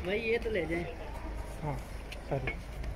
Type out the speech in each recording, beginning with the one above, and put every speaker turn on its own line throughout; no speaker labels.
भाई ये तो ले जाए।
हाँ sorry.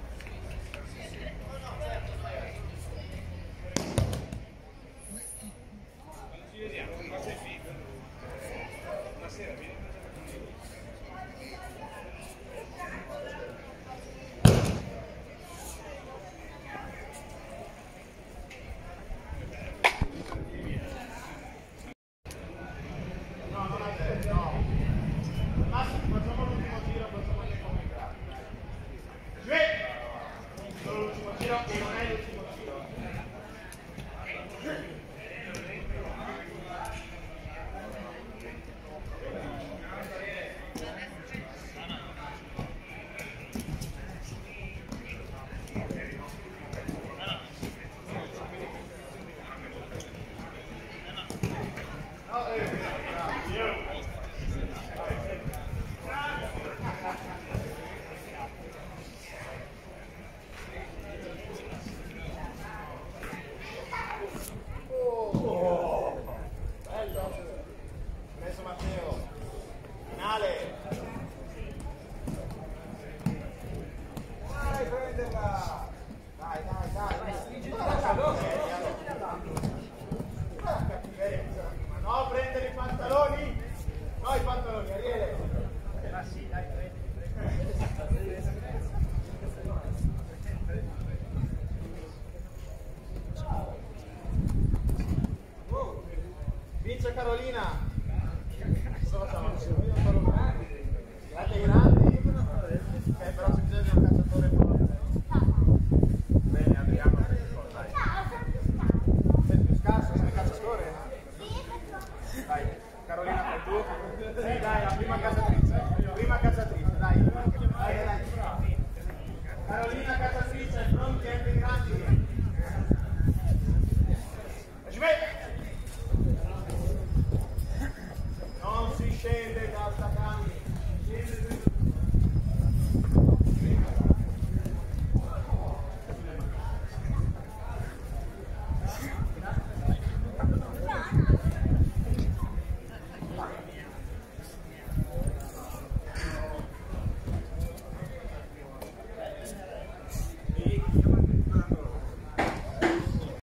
No, prendere i pantaloni! No, i pantaloni, Ariele!
Ma sì, dai,
Vince Carolina! Cosa facciamo? Grandi grandi? Ok, però c'è bisogno di un calciatore forte. Bene, Adriano, dai. Sei più scarso, sei il calciatore? Dai, Carolina fai tu. Sì, dai, la prima cacciatrice. Prima cacciatrice, dai. Dai, dai. Carolina.